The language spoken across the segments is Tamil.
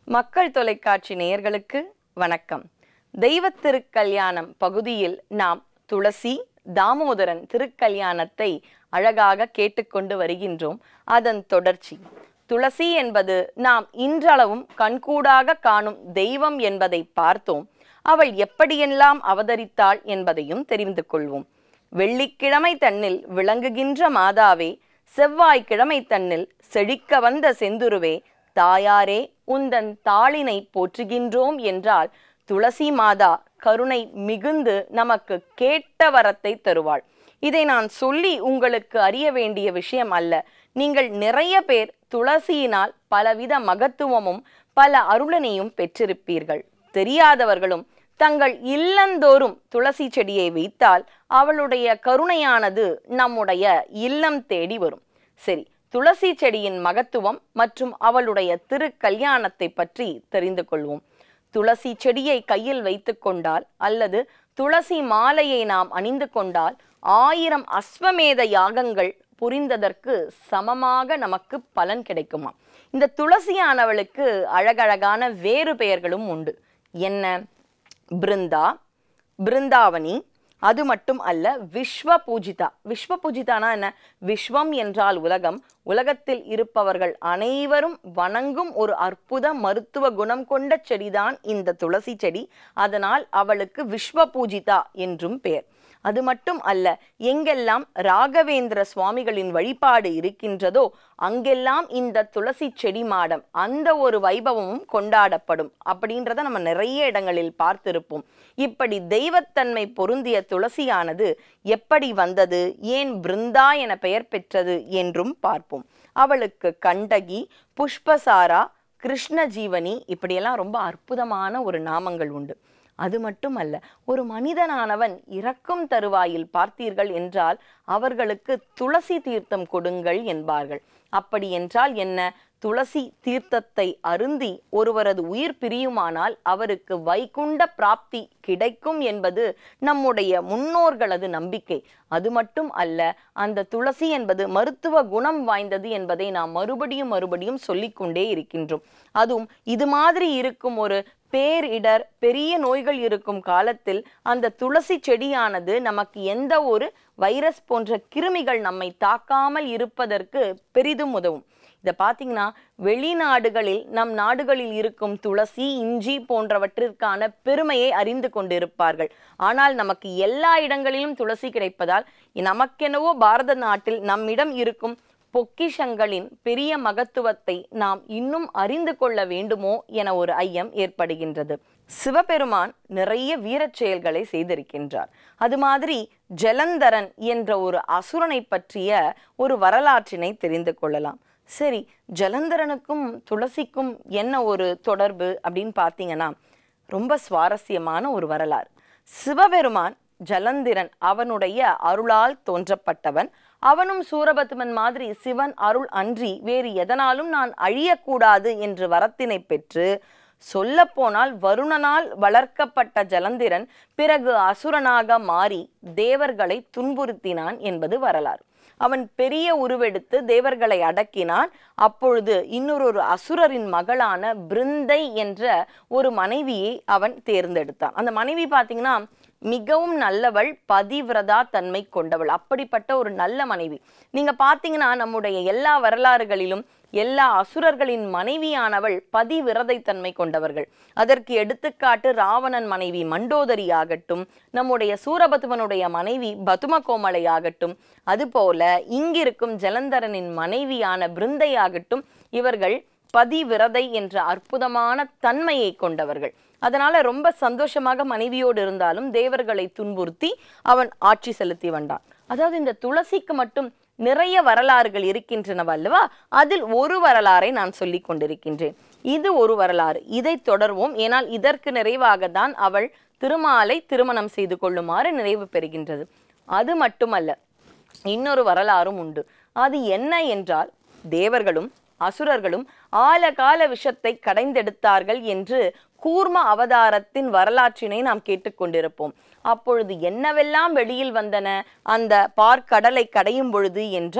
மக்கள் தொலைக்காட்சி நேயர்களுக்கு வணக்கம். தெய்வத் திருக்கல்யாணம் பகுதியில் நாம் துளசி தாமோதரன் திருக்கல்யாணத்தை அழகாக கேட்டுக்கொண்டு வருகின்றோம். அதன் தொடர்ச்சி. துளசி என்பது நாம் இன்றளவும் கண்கூடாக காணும் தெய்வம் என்பதை பார்த்தோம். அவள் எப்படியெல்லாம் அவதரித்தாள் என்பதையும் தெரிந்து கொள்வோம். வெள்ளிக்கிழமை தன்னில் விளங்குகின்ற மாதாவே, செவ்வாய்க்கிழமை தன்னில் செழிக்க வந்த செந்துருவே, தாயாரே உந்தன் தாளினை போற்றுகின்றோம் என்றால் துளசி மாதா கருணை மிகுந்து நமக்கு கேட்ட வரத்தை தருவாள். இதை நான் சொல்லி உங்களுக்கு அறிய வேண்டிய விஷயம் அல்ல. நீங்கள் நிறைய பேர் துளசியினால் பலவித மகத்துவமும் பல அருளனையும் பெற்றிருப்பீர்கள். தெரியாதவர்களும் தங்கள் இல்லந்தோறும் துளசி செடியை வைத்தால் அவளுடைய கருணையானது நம்முடைய இல்லம் தேடி வரும். சரி, துளசி செடியின் மகத்துவம் மற்றும் அவளுடைய திருக்கல்யாணத்தை பற்றி தெரிந்து கொள்வோம். துளசி செடியை கையில் வைத்து கொண்டால் அல்லது துளசி மாலையை நாம் அணிந்து கொண்டால் 1000 அஸ்வமேத யாகங்கள் புரிந்ததற்கு சமமாக நமக்கு பலன் கிடைக்குமா? இந்த துளசியானவளுக்கு அழகழகான வேறு பெயர்களும் உண்டு. என்ன? பிருந்தா, பிருந்தாவனி, அது மட்டும் அல்ல விஸ்வ பூஜிதா. விஸ்வ பூஜிதானா என்ன? விஸ்வம் என்றால் உலகம், உலகத்தில் இருப்பவர்கள் அனைவரும் வணங்கும் ஒரு அற்புத மருத்துவ குணம் கொண்ட செடிதான் இந்த துளசி செடி. அதனால் அவளுக்கு விஸ்வ பூஜிதா என்றும் பெயர். அது மட்டும் அல்ல, எங்கெல்லாம் ராகவேந்திர சுவாமிகளின் வழிபாடு இருக்கின்றதோ அங்கெல்லாம் இந்த துளசி செடி மாடம் அந்த ஒரு வைபவமும் கொண்டாடப்படும். அப்படின்றத நம்ம நிறைய இடங்களில் பார்த்திருப்போம். இப்படி தெய்வத்தன்மை பொருந்திய துளசியானது எப்படி வந்தது, ஏன் பிருந்தா என பெயர் பெற்றது என்றும் பார்ப்போம். அவளுக்கு கண்டகி, புஷ்பசாரா, கிருஷ்ணஜீவனி இப்படியெல்லாம் ரொம்ப அற்புதமான ஒரு நாமங்கள் உண்டு. அது மட்டுமல்ல, ஒரு மனிதனானவன் இறக்கும் தருவாயில் பார்த்தீர்கள் என்றால் அவர்களுக்கு துளசி தீர்த்தம் கொடுங்கள் என்பார்கள். அப்படி என்றால் என்ன? துளசி தீர்த்தத்தை அருந்தி ஒருவரது உயிர் பிரியுமானால் அவருக்கு வைகுண்ட பிராப்தி கிடைக்கும் என்பது நம்முடைய முன்னோர்களது நம்பிக்கை. அது மட்டும் அல்ல, அந்த துளசி என்பது மருத்துவ குணம் வாய்ந்தது என்பதை நாம் மறுபடியும் சொல்லிக்கொண்டே இருக்கின்றோம். அதுவும் இது மாதிரி இருக்கும் ஒரு பேரிடர், பெரிய நோய்கள் இருக்கும் காலத்தில் அந்த துளசி செடியானது நமக்கு எந்த ஒரு வைரஸ் போன்ற கிருமிகள் நம்மை தாக்காமல் இருப்பதற்கு பெரிதும் உதவும். இதை பார்த்தீங்கன்னா வெளிநாடுகளில் நம் நாடுகளில் இருக்கும் துளசி, இஞ்சி போன்றவற்றிற்கான பெருமையை அறிந்து கொண்டிருப்பார்கள். ஆனால் நமக்கு எல்லா இடங்களிலும் துளசி கிடைப்பதால் நமக்கெனவோ பாரத நாட்டில் நம்மிடம் இருக்கும் பொக்கிஷங்களின் பெரிய மகத்துவத்தை நாம் இன்னும் அறிந்து கொள்ள வேண்டுமோ என ஒரு ஐயம் ஏற்படுகின்றது. சிவபெருமான் நிறைய வீரச் செயல்களை செய்திருக்கின்றார். அது மாதிரி ஜலந்தரன் என்ற ஒரு அசுரனை பற்றிய ஒரு வரலாற்றினை தெரிந்து கொள்ளலாம். சரி, ஜலந்தரனுக்கும் துளசிக்கும் என்ன ஒரு தொடர்பு அப்படின்னு பார்த்தீங்கன்னா ரொம்ப சுவாரஸ்யமான ஒரு வரலாறு. சிவபெருமான் ஜலந்திரன் அவனுடைய அருளால் தோன்றப்பட்டவன். அவனும் சூரபத்மன் மாதிரி சிவன் அருள் அன்றி வேறு எதனாலும் நான் அழியக்கூடாது என்று வரத்தினை பெற்று, சொல்ல போனால் வருணனால் வளர்க்கப்பட்ட ஜலந்திரன் பிறகு அசுரனாக மாறி தேவர்களை துன்புறுத்தினான் என்பது வரலாறு. அவன் பெரிய உருவெடுத்து தேவர்களை அடக்கினான். அப்பொழுது இன்னொரு அசுரரின் மகளான பிருந்தை என்ற ஒரு மனைவியை அவன் தேர்ந்தெடுத்தான். அந்த மனைவி பார்த்தீங்கன்னா மிகவும் நல்லவள், பதிவிரதா தன்மை கொண்டவள். அப்படிப்பட்ட ஒரு நல்ல மனைவி. நீங்க பார்த்தீங்கன்னா நம்முடைய எல்லா வரலாறுகளிலும் எல்லா அசுரர்களின் மனைவியானவள் பதிவிரதை தன்மை கொண்டவர்கள். அதற்கு எடுத்துக்காட்டு ராவணன் மனைவி மண்டோதரி ஆகட்டும், நம்முடைய சூரபத்மனுடைய மனைவி பதும கோமலை ஆகட்டும், அதுபோல இங்கிருக்கும் ஜலந்தரனின் மனைவியான பிருந்தை ஆகட்டும், இவர்கள் பதிவிரதை என்ற அற்புதமான தன்மையை கொண்டவர்கள். அதனால ரொம்ப சந்தோஷமாக மனைவியோடு இருந்தாலும் தேவர்களை துன்புறுத்தி அவன் ஆட்சி செலுத்தி வந்தான். அதாவது இந்த துளசிக்கு மட்டும் நிறைய வரலாறுகள் இருக்கின்றனவா அல்லவா? அதில் ஒரு வரலாறை நான் சொல்லி கொண்டிருக்கின்றேன். இது ஒரு வரலாறு. இதை தொடர்வோம். ஏனால் இதற்கு நிறைவாக தான் அவள் திருமாலை திருமணம் செய்து கொள்ளுமாறு நிறைவு பெறுகின்றது. அது மட்டுமல்ல, இன்னொரு வரலாறும் உண்டு. அது என்ன என்றால், தேவர்களும் அசுரர்களும் ஆலகால விஷத்தை கடைந்தெடுத்தார்கள் என்று கூர்ம அவதாரத்தின் வரலாற்றினை நாம் கேட்டுக்கொண்டிருப்போம். அப்பொழுது என்னவெல்லாம் வெளியில் வந்தன அந்த பார்க்கடலை கடையும் பொழுது என்றால்,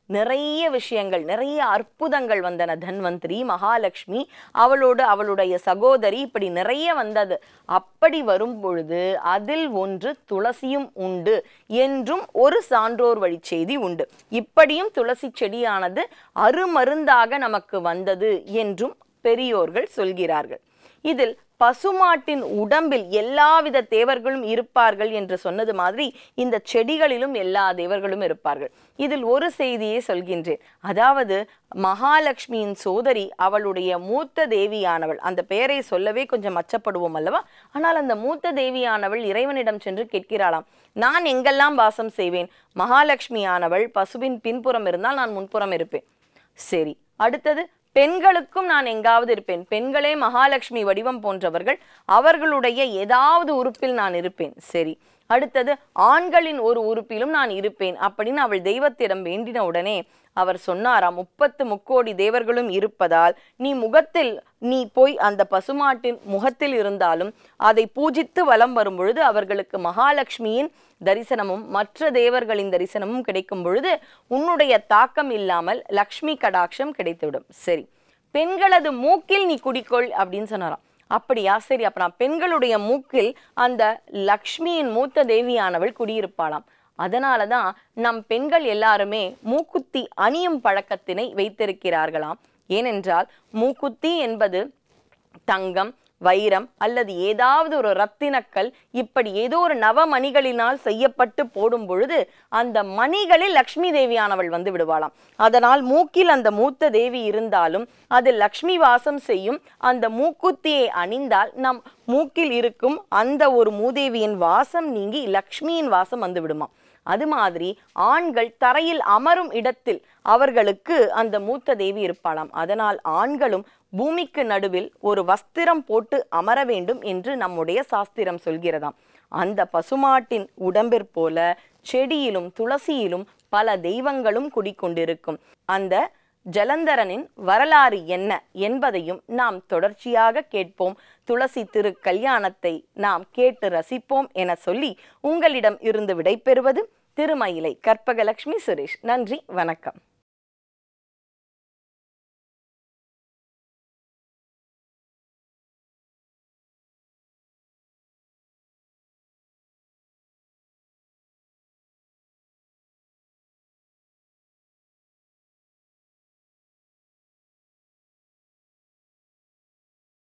நிறைய விஷயங்கள், நிறைய அற்புதங்கள் வந்தன. தன்வந்திரி, மகாலட்சுமி, அவளுடைய சகோதரி, இப்படி நிறைய வந்தது. அப்படி வரும் பொழுது அதில் ஒன்று துளசியும் உண்டு என்றும் ஒரு சான்றோர் வழி செய்தி உண்டு. இப்படியும் துளசி செடியானது அருமருந்தாக நமக்கு வந்தது என்றும் பெரியோர்கள் சொல்கிறார்கள். இதில் பசுமாட்டின் உடம்பில் எல்லாவித தேவர்களும் இருப்பார்கள் என்று சொன்னது மாதிரி இந்த செடிகளிலும் எல்லா தேவர்களும் இருப்பார்கள். இதில் ஒரு செய்தியை சொல்கின்றேன். அதாவது மகாலட்சுமியின் சோதரி, அவளுடைய மூத்த தேவியானவள், அந்த பெயரை சொல்லவே கொஞ்சம் அச்சப்படுவோம் அல்லவா? ஆனால் அந்த மூத்த தேவியானவள் இறைவனிடம் சென்று கேட்கிறாளாம், நான் எங்கெல்லாம் வாசம் செய்வேன்? மகாலட்சுமியானவள் பசுவின் பின்புறம் இருந்தால் நான் முன்புறம் இருப்பேன். சரி, அடுத்தது பெண்களுக்கும் நான் எங்காவது இருப்பேன். பெண்களே மகாலட்சுமி வடிவம் போன்றவர்கள், அவர்களுடைய ஏதாவது உறுப்பில் நான் இருப்பேன். சரி, அடுத்தது ஆண்களின் ஒரு உறுப்பிலும் நான் இருப்பேன் அப்படின்னு அவள் தெய்வத்திடம் வேண்டின உடனே அவர் சொன்னாராம், 30 முக்கோடி தேவர்களும் இருப்பதால் நீ போய் அந்த பசுமாட்டின் முகத்தில் இருந்தாலும் அதை பூஜித்து வலம் வரும் பொழுது அவர்களுக்கு மகாலட்சுமியின் தரிசனமும் மற்ற தேவர்களின் தரிசனமும் கிடைக்கும் பொழுது உன்னுடைய தாக்கம் இல்லாமல் லக்ஷ்மி கடாட்சம் கிடைத்துவிடும். சரி, பெண்களது மூக்கில் நீ குடிக்கொள் அப்படின்னு சொன்னாராம். அப்படியா? சரி, அப்ப நான் பெண்களுடைய மூக்கில் அந்த லக்ஷ்மியின் மூத்த தேவியானவள் குடியிருப்பாளாம். அதனாலதான் நம் பெண்கள் எல்லாருமே மூக்குத்தி அணியும் பழக்கத்தினை வைத்திருக்கிறார்களாம். ஏனென்றால் மூக்குத்தி என்பது தங்கம், வைரம் அல்லது ஏதாவது ஒரு ரத்தினக்கல், இப்படி ஏதோ ஒரு நவமணிகளினால் செய்யப்பட்டு போடும் பொழுது அந்த மணிகளில் லக்ஷ்மி தேவியானவள் வந்து விடுவாளாம். அதனால் மூக்கில் அந்த மூத்த தேவி இருந்தாலும் அது லக்ஷ்மி வாசம் செய்யும். அந்த மூக்குத்தியை அணிந்தால் நம் மூக்கில் இருக்கும் அந்த ஒரு மூதேவியின் வாசம் நீங்கி லக்ஷ்மியின் வாசம் வந்து விடுமா. அது மாதிரி ஆண்கள் தரையில் அமரும் இடத்தில் அவர்களுக்கு அந்த மூத்த தேவி இருப்பாளாம். அதனால் ஆண்களும் பூமிக்கு நடுவில் ஒரு வஸ்திரம் போட்டு அமர வேண்டும் என்று நம்முடைய சாஸ்திரம் சொல்கிறதாம். அந்த பசுமாட்டின் உடம்பிற்போல செடியிலும் துளசியிலும் பல தெய்வங்களும் குடிக்கொண்டிருக்கும். அந்த ஜலந்தரனின் வரலாறு என்ன என்பதையும் நாம் தொடர்ச்சியாக கேட்போம். துளசி திரு கல்யாணத்தை நாம் கேட்டு ரசிப்போம் என சொல்லி உங்களிடம் இருந்து விடைபெறுவது திருமயிலை கற்பகலட்சுமி சுரேஷ். நன்றி, வணக்கம்.